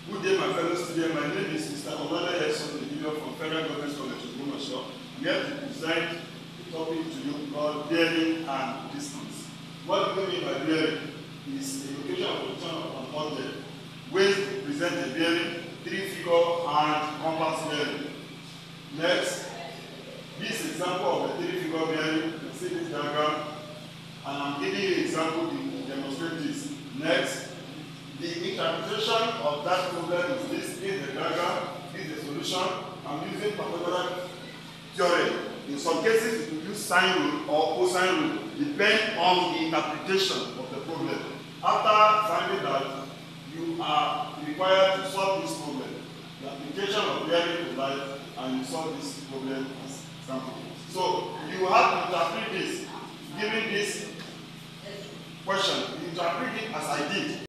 Good day, my fellow students. My name is Mr. Olaleye from Federal Government College, Ogbomoso. We have to present a topic to you called bearing and distance. What we mean by bearing is the location of position of an object. Ways to present a bearing, three-figure and compass bearing. Next, this example of a three-figure bearing, you can see this diagram, and I'm giving you an example to demonstrate this. Next, the interpretation of that problem is this is the diagram, this is the solution. I'm using Pythagorean theorem. In some cases, it will use sine rule or cosine rule, depending on the interpretation of the problem. After finding that you are required to solve this problem, the application of bearing to life, and you solve this problem as example. So you have to interpret this, given this question, you interpret it as I did.